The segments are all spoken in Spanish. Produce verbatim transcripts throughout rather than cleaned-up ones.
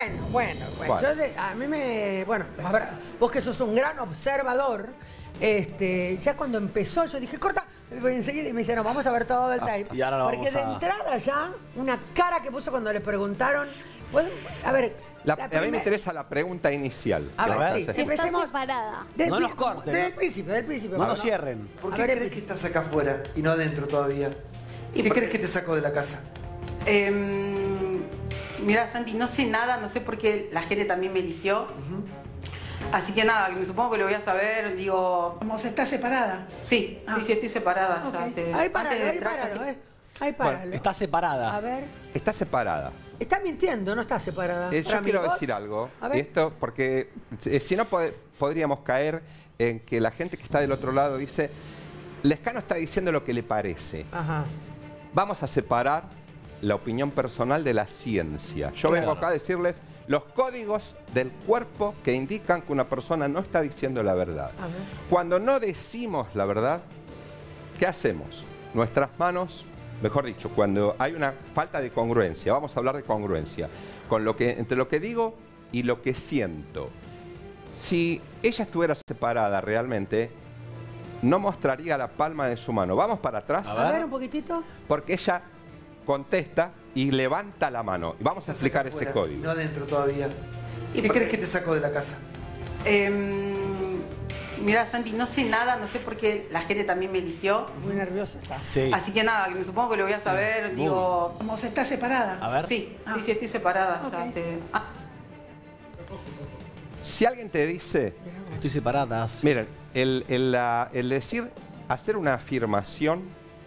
Bueno, bueno, bueno. Yo de, a mí me... Bueno, habrá, vos que sos un gran observador, este, ya cuando empezó yo dije, corta, y enseguida me dice, no, vamos a ver todo el tape. Y ahora lo Porque vamos de a... entrada ya, una cara que puso cuando le preguntaron... Pues, a ver... La, la a mí me primer... interesa la pregunta inicial. A ver, sí, Está empecemos... separada. Del, No nos corten. Del principio, del principio. No nos cierren. ¿Por A qué ver, crees que estás acá afuera y no adentro todavía? ¿Qué por- crees que te sacó de la casa? Eh, mira, Santi, no sé nada, no sé por qué la gente también me eligió. Uh-huh. Así que nada, me supongo que lo voy a saber, digo... Como se está separada. Sí, Ah. sí, sí, estoy separada. Okay. Ya, hace- Ahí páralo, antes de ahí entrar, páralo, casi- eh. Ahí páralo. Bueno, Está separada. A ver... Está separada. Está mintiendo, no está separada. Eh, yo Para mí, quiero ¿vos? decir algo. A ver. Esto, porque eh, si no pod- podríamos caer en que la gente que está del otro lado dice, Lescano está diciendo lo que le parece. Ajá. Vamos a separar la opinión personal de la ciencia. Yo Claro. vengo acá a decirles los códigos del cuerpo que indican que una persona no está diciendo la verdad. A ver. Cuando no decimos la verdad, ¿qué hacemos? Nuestras manos, mejor dicho, cuando hay una falta de congruencia, vamos a hablar de congruencia, con lo que, entre lo que digo y lo que siento. Si ella estuviera separada realmente, no mostraría la palma de su mano. Vamos para atrás. A ver un poquitito. Porque ella contesta y levanta la mano. Y vamos a explicar ese Afuera, código. No adentro todavía. ¿Y ¿Qué por crees qué? que te sacó de la casa? Eh, mira, Santi, no sé nada, no sé por qué la gente también me eligió. Muy nerviosa está. Sí. Así que nada, me supongo que lo voy a saber, Muy. digo... Como se está separada. A ver. Sí, Ah. sí, sí, estoy separada. ya Ok. hace- ah, Si alguien te dice, Estoy separada. Sí. miren, el, el, la- el decir, hacer una afirmación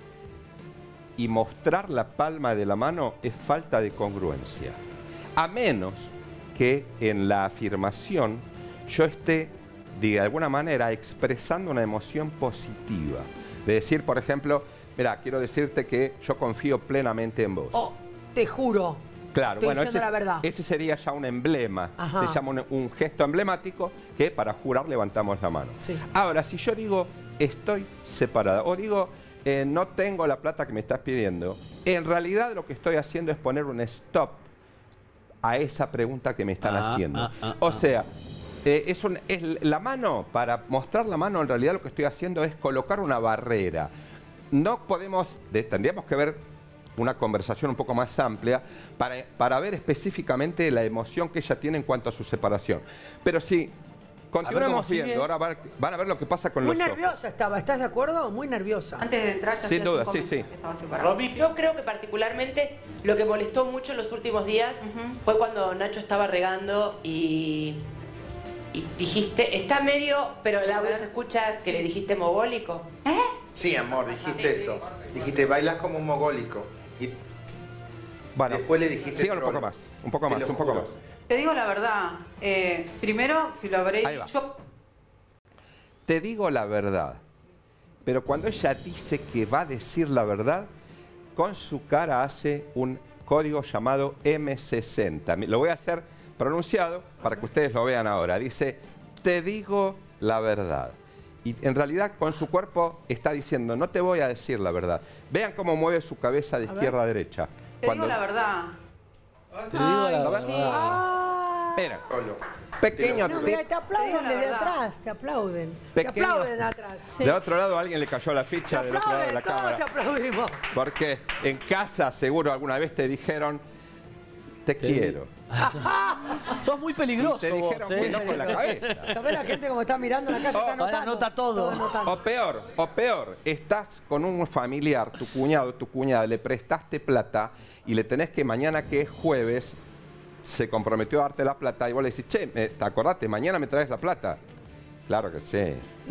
y mostrar la palma de la mano es falta de congruencia. A menos que en la afirmación yo esté, de alguna manera, expresando una emoción positiva. De decir, por ejemplo, mira, quiero decirte que yo confío plenamente en vos. Oh, te juro. Claro, Estoy bueno, diciendo ese, la verdad. ese sería ya un emblema. Ajá. Se llama un, un gesto emblemático que para jurar levantamos la mano. Sí. Ahora, si yo digo estoy separada o digo eh, no tengo la plata que me estás pidiendo, en realidad lo que estoy haciendo es poner un stop a esa pregunta que me están Ah, haciendo. ah, ah, o ah. sea, eh, es, un- es la mano, para mostrar la mano, en realidad lo que estoy haciendo es colocar una barrera. No podemos, de- tendríamos que ver una conversación un poco más amplia para, para ver específicamente la emoción que ella tiene en cuanto a su separación. Pero si cómo continuamos sigue. viendo, ahora van, van a ver lo que pasa con Muy los ojos. nerviosa estaba, ¿estás de acuerdo? Muy nerviosa. Antes de entrar, ya Sin hacía duda, cinco sí, meses sí. que estaba separada. Yo creo que particularmente lo que molestó mucho en los últimos días Ujú. fue cuando Nacho estaba regando y, y dijiste, está medio, pero el audio se escucha que le dijiste mogólico. Sí, amor, dijiste eso. Dijiste, bailas como un mogólico. Y Bueno, después le dijiste sigan un troll. poco más, un poco Te más, lo un poco juro. más. Te digo la verdad. eh, primero, si lo habré Ahí va. dicho... Te digo la verdad, pero cuando ella dice que va a decir la verdad, con su cara hace un código llamado eme sesenta. Lo voy a hacer pronunciado para que ustedes lo vean ahora. Dice, te digo la verdad. Y en realidad con su cuerpo está diciendo, no te voy a decir la verdad. Vean cómo mueve su cabeza de izquierda a derecha. Te digo la verdad. Te digo la ¿Lo ven? verdad. Ah, Mira, Trolo. pequeño no, tip. mira, te Te digo aplauden la desde verdad. atrás, te aplauden. Pequeño- Te aplauden atrás. Del otro lado a alguien le cayó la Te ficha del otro lado de aplauden, la todos cámara. te aplaudimos. Porque en casa seguro alguna vez te dijeron, te Te- quiero. Sos muy peligroso Te vos, dijeron ¿eh? que no con la cabeza. ¿Sabés la gente como está mirando la casa? Oh, Está ahora anotando. anota todo. anotando. O peor, o peor, estás con un familiar, tu cuñado, tu cuñada, le prestaste plata y le tenés que mañana que es jueves, se comprometió a darte la plata y vos le decís, che, me- ¿te acordate? Mañana me traes la plata. Claro que sí.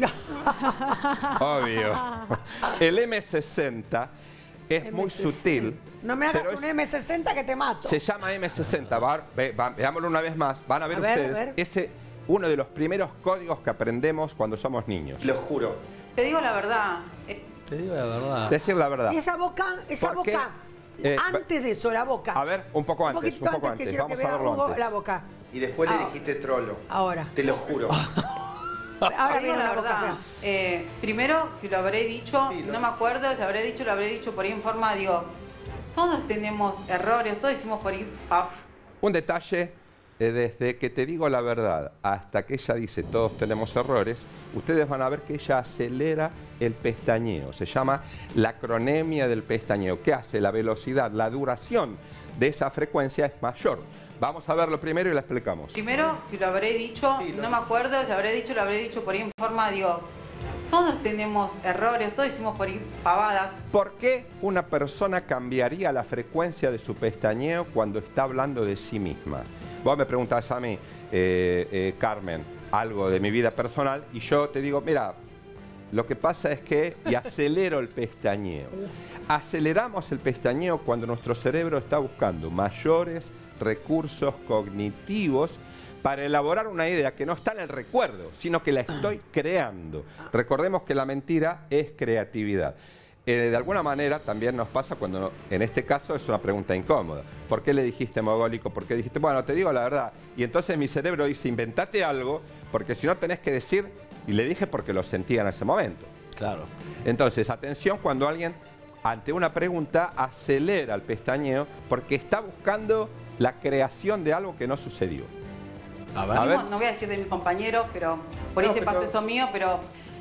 Obvio. El eme sesenta es muy sutil. No me hagas pero un es- eme sesenta que te mato. Se llama eme sesenta. Va- ve- va- veámoslo una vez más. Van a ver A ver, ustedes. a ver. Ese uno de los primeros códigos que aprendemos cuando somos niños. Lo juro. Te digo la verdad. eh, Te digo la verdad. Decir la verdad. Y esa boca, esa ¿Por qué? boca. Eh, antes de eso, la boca. A ver, un poco antes, poquitito un poco que antes. quiero Vamos que a vea verlo Hugo antes. la boca. Y después Ah. le dijiste trolo. Ahora. Te lo juro. Ahora te digo viene la la boca. verdad. fea. Eh, primero, si lo habré dicho, Sí, lo- no me acuerdo, si habré dicho, lo habré dicho por ahí en forma, digo, todos tenemos errores, todos hicimos por ahí. ah, Un detalle eh, desde que te digo la verdad hasta que ella dice todos tenemos errores, ustedes van a ver que ella acelera el pestañeo. Se llama la cronemia del pestañeo. ¿Qué hace? La velocidad, la duración de esa frecuencia es mayor. Vamos a verlo primero y la explicamos. Primero, si lo habré dicho, no me acuerdo, si lo habré dicho, lo habré dicho por ahí en forma, digo, todos tenemos errores, todos decimos por ahí pavadas. ¿Por qué una persona cambiaría la frecuencia de su pestañeo cuando está hablando de sí misma? Vos me preguntás a mí, eh, eh, Carmen, algo de mi vida personal y yo te digo, mira, lo que pasa es que, y acelero el pestañeo. Aceleramos el pestañeo cuando nuestro cerebro está buscando mayores recursos cognitivos para elaborar una idea que no está en el recuerdo, sino que la estoy creando. Recordemos que la mentira es creatividad. Eh, de alguna manera también nos pasa cuando, no, en este caso es una pregunta incómoda. ¿Por qué le dijiste mogólico? ¿Por qué dijiste, bueno, te digo la verdad? Y entonces mi cerebro dice, inventate algo, porque si no tenés que decir, y le dije porque lo sentía en ese momento. Claro. Entonces, atención cuando alguien, ante una pregunta, acelera el pestañeo porque está buscando la creación de algo que no sucedió. A ver. A ver. No, no voy a decir de mis compañeros, pero por ahí No, te pero- pasó eso mío, pero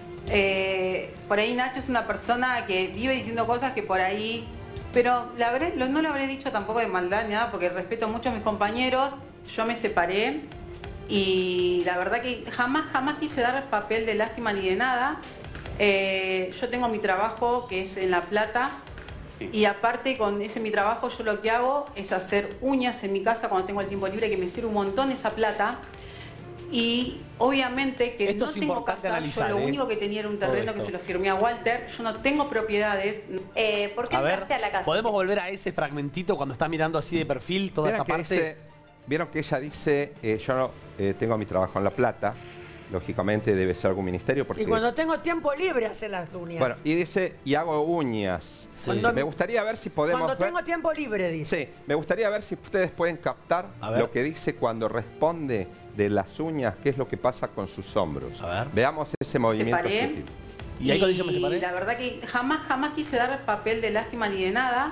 eh, por ahí Nacho es una persona que vive diciendo cosas que por ahí, pero la habré- lo- no lo habré dicho tampoco de maldad ni nada, porque respeto mucho a mis compañeros, yo me separé y la verdad que jamás, jamás quise dar el papel de lástima ni de nada. Eh, yo tengo mi trabajo que es en La Plata. Y aparte con ese mi trabajo yo lo que hago es hacer uñas en mi casa cuando tengo el tiempo libre, que me sirve un montón esa plata. Y obviamente que Esto no es tengo importante casa, analizar, yo lo ¿eh? único que tenía era un Todo terreno que esto. se lo firmé a Walter, yo no tengo propiedades. Eh, ¿Por qué A ver, entraste a la casa? ¿podemos volver a ese fragmentito cuando está mirando así de perfil toda Vieron esa que, parte? dice- vieron que ella dice, eh, yo no, eh, tengo mi trabajo en La Plata, lógicamente debe ser algún ministerio porque... Y cuando tengo tiempo libre hace las uñas. Bueno, y dice, y hago uñas. Sí. Cuando- Me gustaría ver si podemos Cuando ver... tengo tiempo libre, dice. Sí, me gustaría ver si ustedes pueden captar A ver. lo que dice cuando responde de las uñas, qué es lo que pasa con sus hombros. A ver. Veamos ese movimiento Separé. sutil. Y ahí cuando dice me separé. la verdad que jamás, jamás quise dar el papel de lástima ni de nada.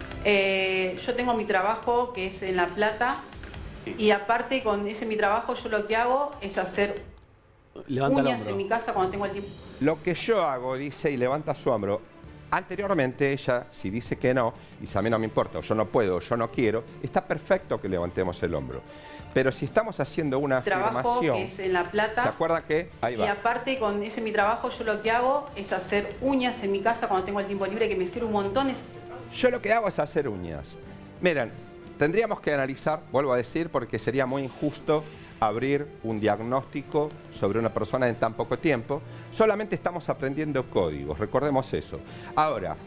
Eh, yo tengo mi trabajo que es en La Plata. Y aparte con ese mi trabajo yo lo que hago es hacer Levanta el uñas hombro. en mi casa cuando tengo el tiempo. Lo que yo hago, dice, y levanta su hombro. Anteriormente ella, si dice que no, dice a mí no me importa, o yo no puedo, o yo no quiero, está perfecto que levantemos el hombro. Pero si estamos haciendo una Trabajo afirmación, que es en La Plata. ¿se acuerda que? Ahí Y va. aparte con ese mi trabajo yo lo que hago es hacer uñas en mi casa cuando tengo el tiempo libre, que me sirve un montón. Es- Yo lo que hago es hacer uñas. Miren, tendríamos que analizar, vuelvo a decir, porque sería muy injusto abrir un diagnóstico sobre una persona en tan poco tiempo. Solamente estamos aprendiendo códigos, recordemos eso. Ahora,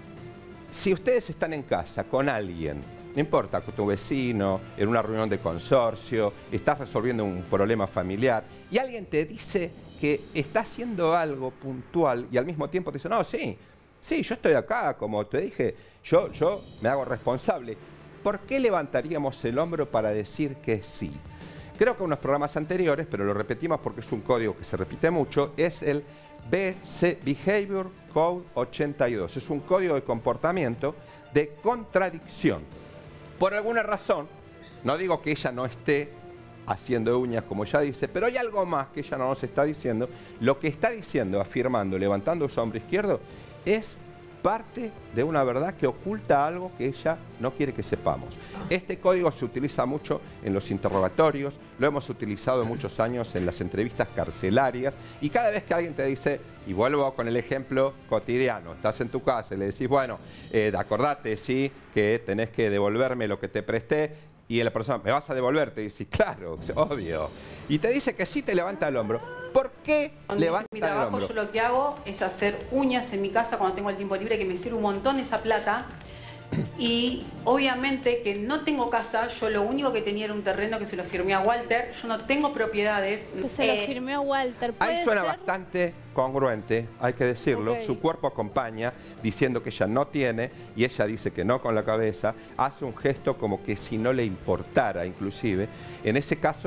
si ustedes están en casa con alguien, no importa, con tu vecino, en una reunión de consorcio, estás resolviendo un problema familiar, y alguien te dice que está haciendo algo puntual y al mismo tiempo te dice, no, sí, sí, yo estoy acá, como te dije, yo, yo me hago responsable. ¿Por qué levantaríamos el hombro para decir que sí? Creo que en unos programas anteriores, pero lo repetimos porque es un código que se repite mucho, es el B C Behavior Code ochenta y dos. Es un código de comportamiento de contradicción. Por alguna razón, no digo que ella no esté haciendo uñas como ella dice, pero hay algo más que ella no nos está diciendo. Lo que está diciendo, afirmando, levantando su hombro izquierdo, es parte de una verdad que oculta algo que ella no quiere que sepamos. Este código se utiliza mucho en los interrogatorios, lo hemos utilizado muchos años en las entrevistas carcelarias, y cada vez que alguien te dice, y vuelvo con el ejemplo cotidiano, estás en tu casa y le decís, bueno, eh, acordate, sí, que tenés que devolverme lo que te presté, y la persona, ¿me vas a devolver? Te dice, claro, es obvio. Y te dice que sí, te levanta el hombro. ¿Por qué Con levanta mi el trabajo hombro? yo lo que hago es hacer uñas en mi casa cuando tengo el tiempo libre, que me sirve un montón esa plata. Y obviamente que no tengo casa, yo lo único que tenía era un terreno que se lo firmé a Walter, yo no tengo propiedades. Que se lo Eh, firmé a Walter. Ahí ¿Puede suena ser? bastante congruente, hay que decirlo. Ok. Su cuerpo acompaña diciendo que ella no tiene y ella dice que no con la cabeza. Hace un gesto como que si no le importara inclusive. En ese caso,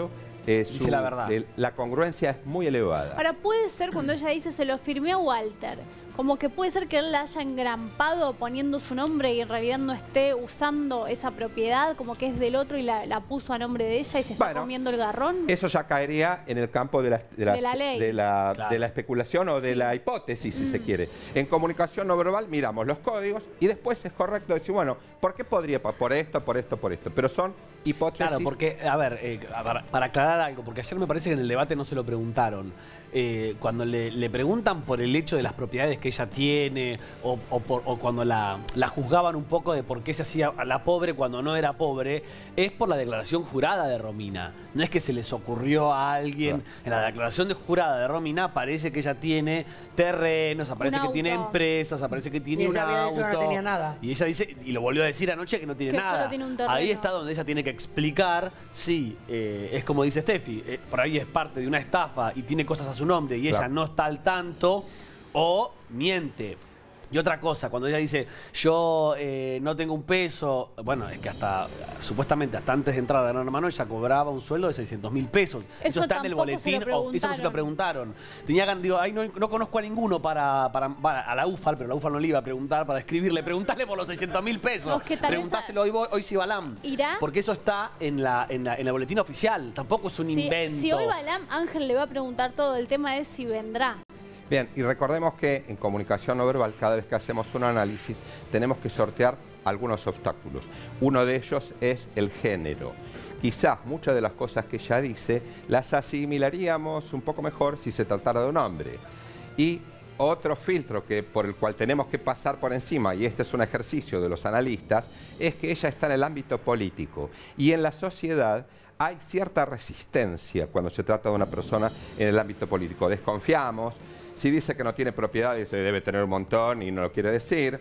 eh, Dice su- la verdad. el- la congruencia es muy elevada. Ahora, puede ser cuando ella dice se lo firmé a Walter, como que puede ser que él la haya engrampado poniendo su nombre y en realidad no esté usando esa propiedad, como que es del otro y la, la puso a nombre de ella y se está Bueno, comiendo el garrón. Eso ya caería en el campo de la, de las- De la ley. de la- Claro. de la especulación o de la hipótesis, si se quiere. En comunicación no verbal miramos los códigos y después es correcto decir, bueno, ¿por qué podría? Por esto, por esto, por esto. Pero son hipótesis. Claro, porque, a ver, eh, para, para aclarar algo, porque ayer me parece que en el debate no se lo preguntaron. Eh, cuando le, le preguntan por el hecho de las propiedades que ella tiene, o, o por- o cuando la, la juzgaban un poco de por qué se hacía a la pobre cuando no era pobre, es por la declaración jurada de Romina. No es que se les ocurrió a alguien. En la declaración de jurada de Romina aparece que ella tiene terrenos, aparece Un que tiene auto. empresas, aparece que tiene Y un ella había dicho que no auto. tenía nada. Y ella dice, y lo volvió a decir anoche, que no tiene Que nada. solo tiene un terreno. Ahí está donde ella tiene que explicar si eh, es como dice Steffi, eh, por ahí es parte de una estafa y tiene cosas a su nombre y ella Claro. no está al tanto, o miente. Y otra cosa, cuando ella dice, yo eh, no tengo un peso, bueno, es que hasta, supuestamente, hasta antes de entrar a Gran Hermano, ella cobraba un sueldo de seiscientos mil pesos. Eso, Eso está en el tampoco se lo boletín, o- eso no se lo preguntaron. preguntaron. Tenía gan- digo, ay, no, no conozco a ninguno para, para, para- a la U F A L, pero la U F A L no le iba a preguntar para escribirle, preguntarle por los seiscientos mil pesos. No, es que tal vez Preguntáselo hoy, hoy si Balam. ¿Irá? Porque eso está en la, en la, en el boletín oficial, tampoco es un Si, invento. si hoy Balam, Ángel le va a preguntar todo, el tema es si vendrá. Bien, y recordemos que en comunicación no verbal, cada vez que hacemos un análisis, tenemos que sortear algunos obstáculos. Uno de ellos es el género. Quizás muchas de las cosas que ella dice las asimilaríamos un poco mejor si se tratara de un hombre. Y otro filtro que, por el cual tenemos que pasar por encima, y este es un ejercicio de los analistas, es que ella está en el ámbito político. Y en la sociedad hay cierta resistencia cuando se trata de una persona en el ámbito político. Desconfiamos. Si dice que no tiene propiedades, debe tener un montón y no lo quiere decir.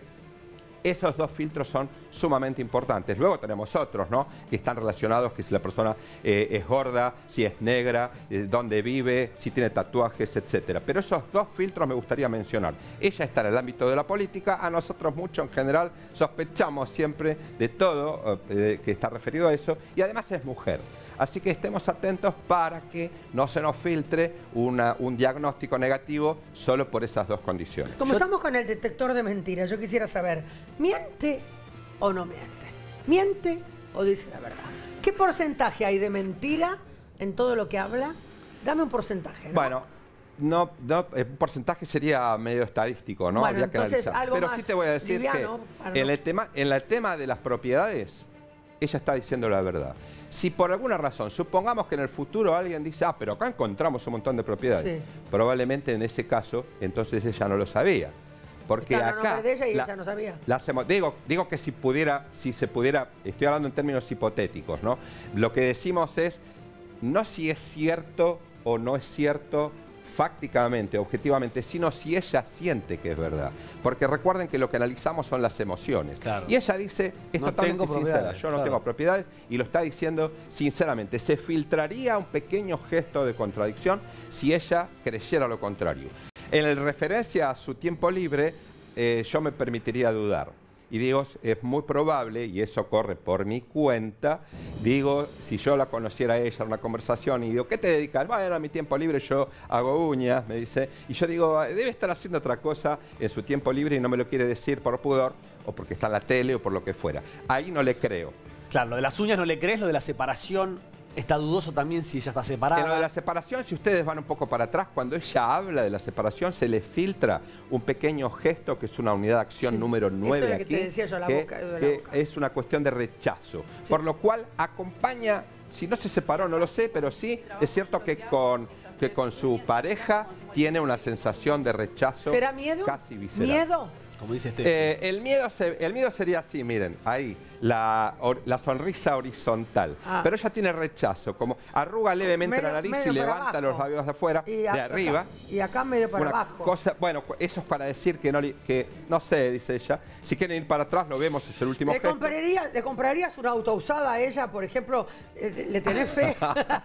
Esos dos filtros son sumamente importantes. Luego tenemos otros, ¿no? Que están relacionados, que si la persona eh, es gorda, si es negra, eh, dónde vive, si tiene tatuajes, etcétera. Pero esos dos filtros me gustaría mencionar. Ella está en el ámbito de la política, a nosotros mucho en general sospechamos siempre de todo eh, que está referido a eso, y además es mujer. Así que estemos atentos para que no se nos filtre una, un diagnóstico negativo solo por esas dos condiciones. Como Yo- estamos con el detector de mentiras, yo quisiera saber, ¿miente o no miente? ¿Miente o dice la verdad? ¿Qué porcentaje hay de mentira en todo lo que habla? Dame un porcentaje, ¿no? Bueno, no, no, el porcentaje sería medio estadístico, ¿no? Bueno, Habría que entonces, analizar. algo Pero más sí te voy a decir liviano, para que no- en el, tema, en el tema de las propiedades, ella está diciendo la verdad. Si por alguna razón, supongamos que en el futuro alguien dice, ah, pero acá encontramos un montón de propiedades, Sí. probablemente en ese caso, entonces ella no lo sabía. Porque Estaba a acá... nombre de ella y la- ella no sabía. la hacemos- digo, digo que si pudiera, si se pudiera, estoy hablando en términos hipotéticos, ¿no? Lo que decimos es, no si es cierto o no es cierto fácticamente, objetivamente, sino si ella siente que es verdad. Porque recuerden que lo que analizamos son las emociones. Claro. Y ella dice, es No totalmente tengo sincera, propiedades, yo no claro. tengo propiedades, y lo está diciendo sinceramente. Se filtraría un pequeño gesto de contradicción si ella creyera lo contrario. En referencia a su tiempo libre, eh, yo me permitiría dudar. Y digo, es muy probable, y eso corre por mi cuenta, digo, si yo la conociera a ella en una conversación y digo, ¿qué te dedicas? Bueno, a mi tiempo libre yo hago uñas, me dice, y yo digo, debe estar haciendo otra cosa en su tiempo libre y no me lo quiere decir por pudor, o porque está en la tele o por lo que fuera. Ahí no le creo. Claro, lo de las uñas no le crees, lo de la separación está dudoso también si ella está separada. En lo de la separación, si ustedes van un poco para atrás, cuando ella habla de la separación, se le filtra un pequeño gesto que es una unidad de acción Sí, número eso nueve es lo que aquí, te decía yo, la que, boca, lo de la que boca. es una cuestión de rechazo. Por lo cual acompaña, si no se separó, no lo sé, pero sí es cierto que con, que con su pareja tiene una sensación de rechazo ¿Será miedo? casi visceral. ¿Miedo? Como dice Steffi. Eh, el, miedo se- el miedo sería así, miren, ahí, la, or- la sonrisa horizontal. Ah. Pero ella tiene rechazo, como arruga levemente Medio- la nariz medio y para levanta abajo. los labios de afuera, Y de acá- arriba. Y acá medio para Una abajo. cosa, bueno, eso es para decir que no, li- que no sé, dice ella. Si quieren ir para atrás, lo vemos, es el último ¿Le, gesto. compraría- ¿Le comprarías una auto usada a ella, por ejemplo? eh, ¿Le tenés fe?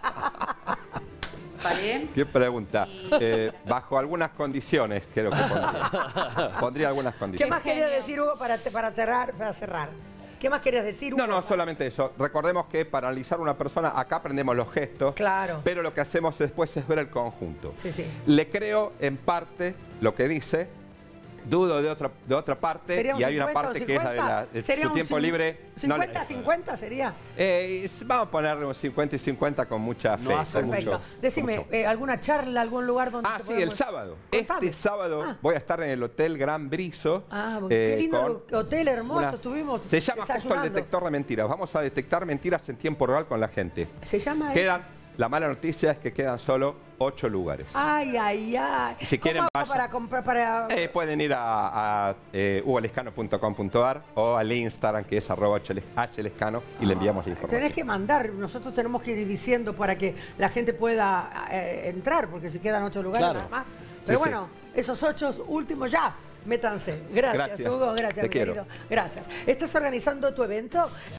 ¿Vale? ¿Qué pregunta? Eh, bajo algunas condiciones, creo que pondría. Pondría algunas ¿Qué condiciones. más quería decir, Hugo, para, para cerrar? Para cerrar. ¿Qué más querías decir? No, Hugo? no, solamente eso. Recordemos que para analizar una persona, acá aprendemos los gestos. Claro. Pero lo que hacemos después es ver el conjunto. Sí, sí. Le creo en parte lo que dice, dudo de otra, de otra parte, ¿Sería un y hay una cincuenta o parte que es la de la, de ¿Sería su un tiempo cin- libre. no le- cincuenta cincuenta sería. Eh, es- vamos a ponerle un cincuenta y cincuenta con mucha fe. No hace con Perfecto. mucho- Decime, con mucho- eh, ¿alguna charla, algún lugar donde Ah, se sí, podemos- el sábado. Contame. Este sábado Ah. voy a estar en el Hotel Gran Briso. Ah, eh, qué lindo con hotel hermoso, una- estuvimos Se llama justo el desayunando. detector de mentiras. Vamos a detectar mentiras en tiempo real con la gente. Se llama Quedan, la mala noticia es que quedan solo ocho lugares. Ay, ay, ay. Y si ¿Cómo quieren, hago vayan. para comprar para Eh, pueden ir a, a eh, hugo lescano punto com punto a r o al Instagram que es arroba hlescano y le enviamos la información. Tenés que mandar, nosotros tenemos que ir diciendo para que la gente pueda eh, entrar, porque si quedan ocho lugares Claro. nada más. Pero Sí, sí. bueno, esos ocho últimos ya, métanse. Gracias, Gracias. Hugo, gracias, Te mi quiero. querido. Gracias. ¿Estás organizando tu evento?